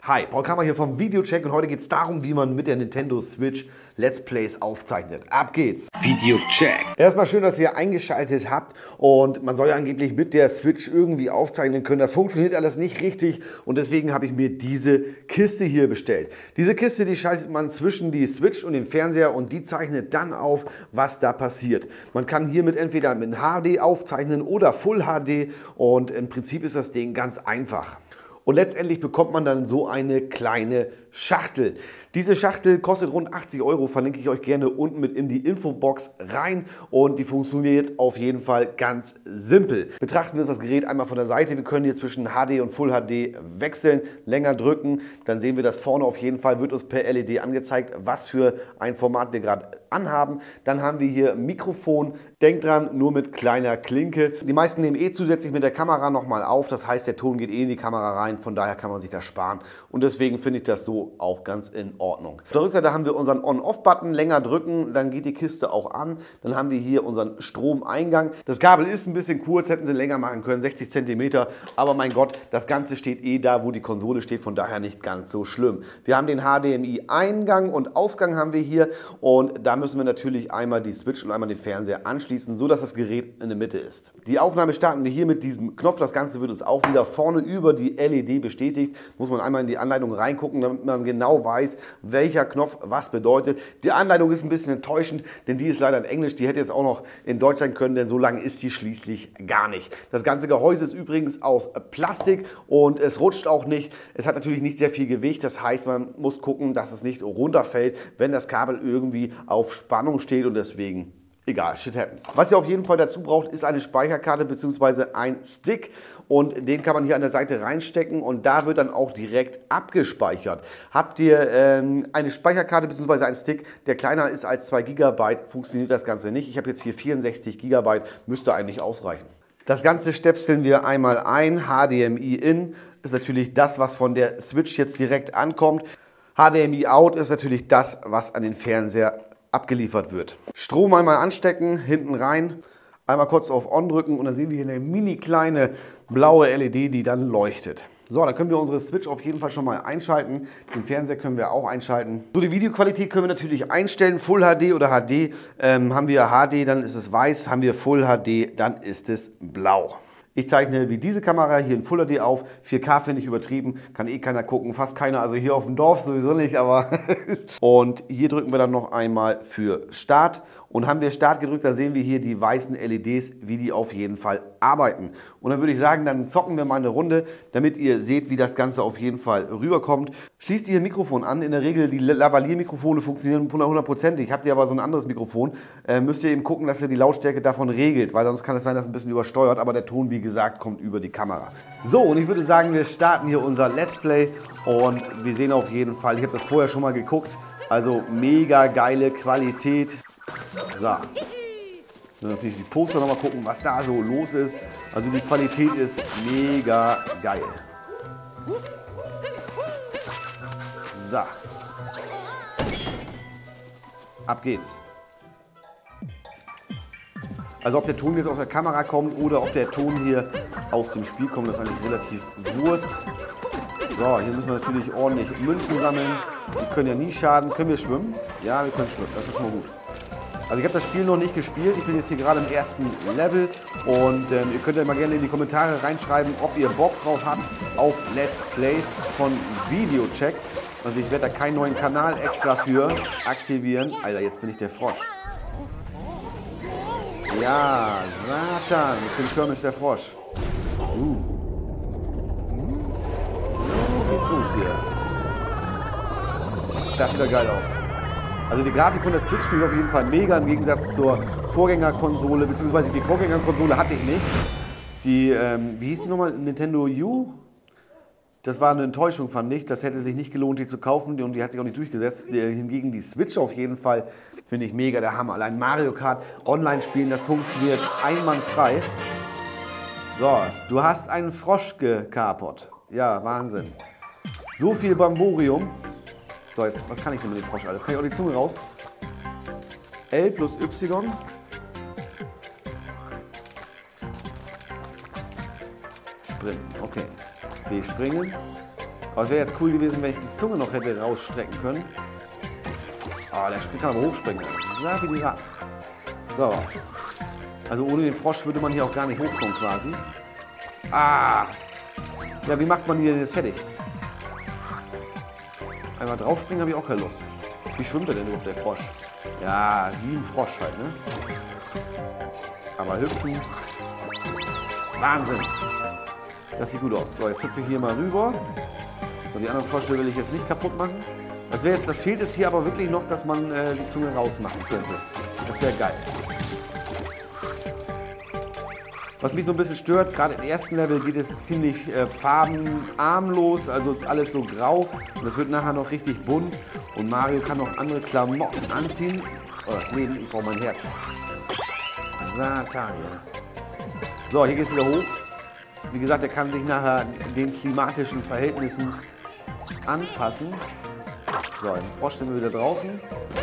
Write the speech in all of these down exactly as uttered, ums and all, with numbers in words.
Hi, Paul Kammer hier vom Videocheck und heute geht es darum, wie man mit der Nintendo Switch Let's Plays aufzeichnet. Ab geht's! Videocheck! Erstmal schön, dass ihr eingeschaltet habt und man soll ja angeblich mit der Switch irgendwie aufzeichnen können. Das funktioniert alles nicht richtig und deswegen habe ich mir diese Kiste hier bestellt. Diese Kiste, die schaltet man zwischen die Switch und den Fernseher und die zeichnet dann auf, was da passiert. Man kann hiermit entweder mit H D aufzeichnen oder Full H D und im Prinzip ist das Ding ganz einfach. Und letztendlich bekommt man dann so eine kleine Schachtel. Diese Schachtel kostet rund achtzig Euro, verlinke ich euch gerne unten mit in die Infobox rein und die funktioniert auf jeden Fall ganz simpel. Betrachten wir uns das Gerät einmal von der Seite. Wir können hier zwischen H D und Full H D wechseln, länger drücken, dann sehen wir das vorne auf jeden Fall, wird uns per L E D angezeigt, was für ein Format wir gerade anhaben. Dann haben wir hier Mikrofon, denkt dran, nur mit kleiner Klinke. Die meisten nehmen eh zusätzlich mit der Kamera nochmal auf, das heißt der Ton geht eh in die Kamera rein, von daher kann man sich das sparen und deswegen finde ich das so auch ganz in Ordnung. Auf der Rückseite haben wir unseren On-Off-Button, länger drücken, dann geht die Kiste auch an. Dann haben wir hier unseren Stromeingang. Das Kabel ist ein bisschen kurz, hätten sie länger machen können, sechzig Zentimeter, aber mein Gott, das Ganze steht eh da, wo die Konsole steht, von daher nicht ganz so schlimm. Wir haben den H D M I-Eingang und Ausgang haben wir hier und da müssen wir natürlich einmal die Switch und einmal den Fernseher anschließen, so dass das Gerät in der Mitte ist. Die Aufnahme starten wir hier mit diesem Knopf. Das Ganze wird uns auch wieder vorne über die L E D bestätigt. Muss man einmal in die Anleitung reingucken, damit man genau weiß, welcher Knopf was bedeutet. Die Anleitung ist ein bisschen enttäuschend, denn die ist leider in Englisch. Die hätte jetzt auch noch in Deutsch sein können, denn so lange ist sie schließlich gar nicht. Das ganze Gehäuse ist übrigens aus Plastik und es rutscht auch nicht. Es hat natürlich nicht sehr viel Gewicht. Das heißt, man muss gucken, dass es nicht runterfällt, wenn das Kabel irgendwie auf Spannung steht und deswegen egal, shit happens. Was ihr auf jeden Fall dazu braucht, ist eine Speicherkarte bzw. ein Stick und den kann man hier an der Seite reinstecken und da wird dann auch direkt abgespeichert. Habt ihr ähm, eine Speicherkarte bzw. einen Stick, der kleiner ist als zwei Gigabyte, funktioniert das Ganze nicht. Ich habe jetzt hier vierundsechzig Gigabyte, müsste eigentlich ausreichen. Das Ganze stöpseln wir einmal ein, H D M I in ist natürlich das, was von der Switch jetzt direkt ankommt. H D M I out ist natürlich das, was an den Fernseher abgeliefert wird. Strom einmal anstecken, hinten rein, einmal kurz auf On drücken und dann sehen wir hier eine mini kleine blaue L E D, die dann leuchtet. So, dann können wir unsere Switch auf jeden Fall schon mal einschalten. Den Fernseher können wir auch einschalten. So, die Videoqualität können wir natürlich einstellen. Full H D oder H D. Ähm, haben wir H D, dann ist es weiß. Haben wir Full H D, dann ist es blau. Ich zeichne wie diese Kamera hier in Full H D auf. vier K finde ich übertrieben, kann eh keiner gucken, fast keiner, also hier auf dem Dorf sowieso nicht, aber und hier drücken wir dann noch einmal für Start und haben wir Start gedrückt, dann sehen wir hier die weißen L E Ds, wie die auf jeden Fall arbeiten. Und dann würde ich sagen, dann zocken wir mal eine Runde, damit ihr seht, wie das Ganze auf jeden Fall rüberkommt. Schließt ihr Mikrofon an, in der Regel die Lavalier-Mikrofone funktionieren hundertprozentig. Habt ihr aber so ein anderes Mikrofon, äh, müsst ihr eben gucken, dass ihr die Lautstärke davon regelt, weil sonst kann es sein, dass es ein bisschen übersteuert, aber der Ton, wie gesagt, kommt über die Kamera. So, und ich würde sagen, wir starten hier unser Let's Play und wir sehen auf jeden Fall, ich habe das vorher schon mal geguckt, also mega geile Qualität. So, dann natürlich die Poster noch mal gucken, was da so los ist. Also die Qualität ist mega geil. So, ab geht's. Also ob der Ton jetzt aus der Kamera kommt oder ob der Ton hier aus dem Spiel kommt, das ist eigentlich relativ Wurst. So, hier müssen wir natürlich ordentlich Münzen sammeln. Die können ja nie schaden. Können wir schwimmen? Ja, wir können schwimmen. Das ist schon mal gut. Also ich habe das Spiel noch nicht gespielt. Ich bin jetzt hier gerade im ersten Level. Und ähm, ihr könnt ja mal gerne in die Kommentare reinschreiben, ob ihr Bock drauf habt auf Let's Plays von Videocheck. Also ich werde da keinen neuen Kanal extra für aktivieren. Alter, jetzt bin ich der Frosch. Ja, Satan, mit dem Schirm ist der Frosch. Uh. So geht's los hier. Das sieht ja geil aus. Also die Grafik von der Switch spielt auf jeden Fall mega im Gegensatz zur Vorgängerkonsole, beziehungsweise die Vorgängerkonsole hatte ich nicht. Die, ähm, wie hieß die nochmal? Nintendo U? Das war eine Enttäuschung, fand ich. Das hätte sich nicht gelohnt, die zu kaufen und die hat sich auch nicht durchgesetzt. Hingegen die Switch auf jeden Fall finde ich mega der Hammer. Allein Mario Kart online spielen, das funktioniert einwandfrei. So, du hast einen Frosch gekapert. Ja, Wahnsinn. So viel Bamborium. So, jetzt, was kann ich denn mit dem Frosch alles? Kann ich auch die Zunge raus? L plus Y. Springen, okay. B springen. Aber es wäre jetzt cool gewesen, wenn ich die Zunge noch hätte rausstrecken können. Ah, der kann aber hochspringen. Ja, wie die Ra So. Also ohne den Frosch würde man hier auch gar nicht hochkommen quasi. Ah! Ja, wie macht man die denn jetzt fertig? Einmal draufspringen habe ich auch keine Lust. Wie schwimmt er denn überhaupt, der Frosch? Ja, wie ein Frosch halt, ne? Aber hüpfen. Wahnsinn! Das sieht gut aus. So, jetzt hüpfe ich hier mal rüber. So, die anderen Frösche will ich jetzt nicht kaputt machen. Das, wär, das fehlt jetzt hier aber wirklich noch, dass man äh, die Zunge rausmachen könnte. Das wäre geil. Was mich so ein bisschen stört, gerade im ersten Level geht es ziemlich äh, farbenarmlos, also alles so grau. Und das wird nachher noch richtig bunt. Und Mario kann noch andere Klamotten anziehen. Oh, das Leben, ich brauche mein Herz. Satan. So, hier geht es wieder hoch. Wie gesagt, er kann sich nachher den klimatischen Verhältnissen anpassen. So, den Frosch sind wir wieder draußen.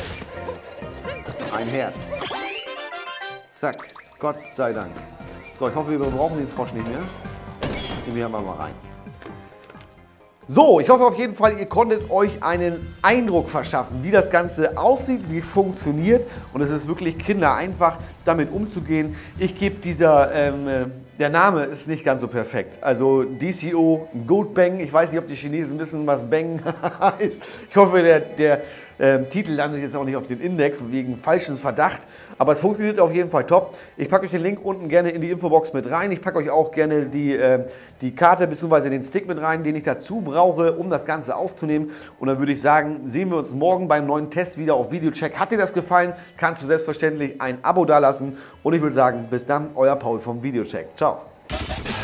Ein Herz. Zack, Gott sei Dank. So, ich hoffe, wir brauchen den Frosch nicht mehr. Den wir mal rein. So, ich hoffe auf jeden Fall, ihr konntet euch einen Eindruck verschaffen, wie das Ganze aussieht, wie es funktioniert. Und es ist wirklich kindereinfach, damit umzugehen. Ich gebe dieser, ähm, der Name ist nicht ganz so perfekt. Also D C O Goat Bang. Ich weiß nicht, ob die Chinesen wissen, was Bang heißt. Ich hoffe, der, der ähm, Titel landet jetzt auch nicht auf den Index wegen falschem Verdacht. Aber es funktioniert auf jeden Fall top. Ich packe euch den Link unten gerne in die Infobox mit rein. Ich packe euch auch gerne die, äh, die Karte bzw. den Stick mit rein, den ich dazu brauche, um das Ganze aufzunehmen. Und dann würde ich sagen, sehen wir uns morgen beim neuen Test wieder auf Videocheck. Hat dir das gefallen? Kannst du selbstverständlich ein Abo dalassen. Und ich würde sagen, bis dann, euer Paul vom Videocheck. Ciao.